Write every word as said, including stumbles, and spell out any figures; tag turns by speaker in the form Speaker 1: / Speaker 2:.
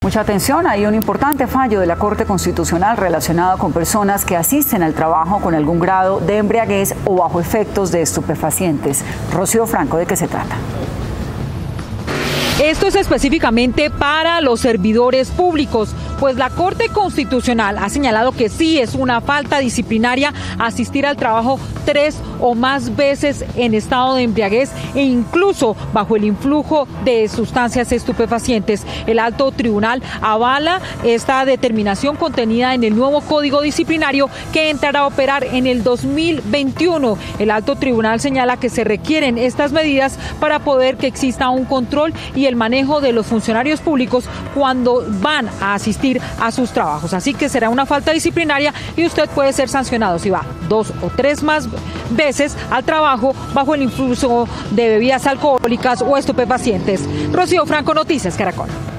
Speaker 1: Mucha atención, hay un importante fallo de la Corte Constitucional relacionado con personas que asisten al trabajo con algún grado de embriaguez o bajo efectos de estupefacientes. Rocío Franco, ¿de qué se trata?
Speaker 2: Esto es específicamente para los servidores públicos, pues la Corte Constitucional ha señalado que sí es una falta disciplinaria asistir al trabajo tres o más veces en estado de embriaguez e incluso bajo el influjo de sustancias estupefacientes. El alto tribunal avala esta determinación contenida en el nuevo Código Disciplinario que entrará a operar en el dos mil veintiuno. El alto tribunal señala que se requieren estas medidas para poder que exista un control y el manejo de los funcionarios públicos cuando van a asistir a sus trabajos. Así que será una falta disciplinaria y usted puede ser sancionado si va dos o tres más veces al trabajo bajo el influjo de bebidas alcohólicas o estupefacientes. Rocío Franco, Noticias Caracol.